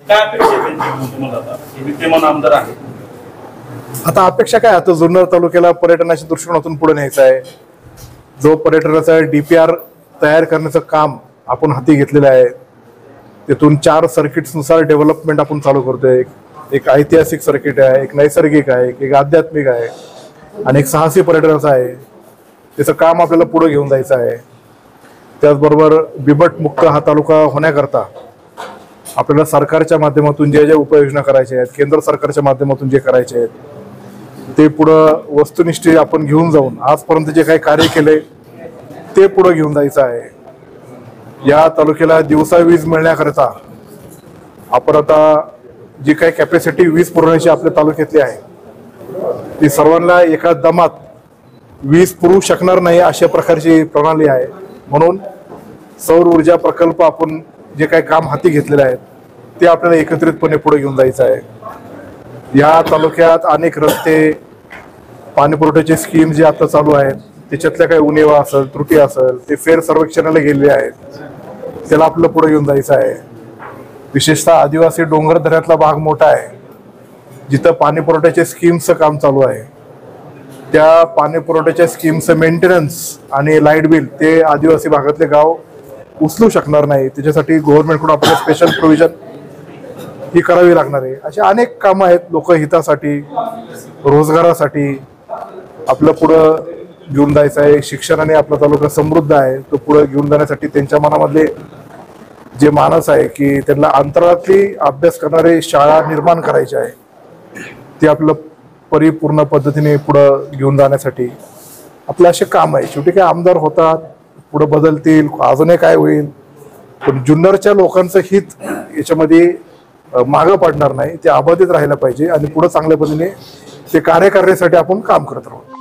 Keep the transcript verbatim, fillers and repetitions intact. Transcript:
काय अपेक्षा आहे त्यांची तुम्हाला आता हे विद्यमान आमदार आहे? आता अपेक्षा काय, आता जुन्नर तालुक्याला पर्यटनाच्या दृष्टिकोनातून पुढे न्यायचं आहे. जो पर्यटनाचा डीपीआर तयार करण्याचं काम आपण हाती घेतलेलं आहे, तिथून चार सर्किट्सनुसार डेव्हलपमेंट आपण चालू करतोय. एक ऐतिहासिक सर्किट आहे, एक नैसर्गिक आहे, एक आध्यात्मिक आहे आणि एक साहसी पर्यटनाचं आहे. त्याचं काम आपल्याला पुढे घेऊन जायचं आहे. त्याचबरोबर बिबट मुक्त हा तालुका होण्याकरता आपल्याला सरकारच्या माध्यमातून जे जे उपाययोजना करायच्या आहेत, केंद्र सरकारच्या माध्यमातून जे करायचे आहेत, ते पुढं वस्तुनिष्ठ आपण घेऊन जाऊन आजपर्यंत जे काही कार्य केले ते पुढे घेऊन जायचं आहे. या तालुक्याला दिवसा वीज मिळण्याकरता आपण आता जी काही कॅपॅसिटी वीज पुरवण्याची आपल्या तालुक्यातली आहे ती सर्वांना एका दमात वीज पुरवू शकणार नाही अशा प्रकारची प्रणाली आहे. म्हणून सौर ऊर्जा प्रकल्प आपण जे काही काम हाती घेतलेले आहेत ते आपल्याला एकत्रितपणे पुढे घेऊन जायचं आहे. या तालुक्यात अनेक रस्ते, पाणी पुरवठ्याचे स्कीम जे आता चालू आहेत त्याच्यातल्या काही उणिवा असेल, त्रुटी असेल, ते फेर सर्वेक्षणाला गेलेले आहेत. त्याला आपल्याला पुढे घेऊन जायचं आहे. विशेषतः आदिवासी डोंगर दऱ्यातला भाग मोठा आहे, जिथं पाणी पुरवठ्याच्या स्कीमचं काम चालू आहे. त्या पाणी पुरवठ्याच्या स्कीमचं मेंटेनन्स आणि लाईट बिल ते आदिवासी भागातले गाव उचलू शकणार नाही. त्याच्यासाठी गव्हर्नमेंटकडून आपल्याला स्पेशल प्रोव्हिजन ही करावी लागणार आहे. अशी अनेक कामं आहेत. लोकहितासाठी, रोजगारासाठी आपलं पुढं घेऊन जायचं आहे. शिक्षणाने आपला तालुका समृद्ध आहे, तो पुढे घेऊन जाण्यासाठी त्यांच्या मनामधले जे मानस आहे की त्यांना अंतराळातली अभ्यास करणारे शाळा निर्माण करायचे आहे, ते आपलं परिपूर्ण पद्धतीने पुढं घेऊन जाण्यासाठी आपलं असे काम आहे. शेवटी काय आमदार होतात, पुढे बदलतील, अजूनही काय होईल, पण जुन्नरच्या लोकांचं हित याच्यामध्ये मागं पडणार नाही. ते अबाधित राहायला पाहिजे आणि पुढे चांगल्या पद्धतीने ते कार्य करण्यासाठी आपण काम करत राहू.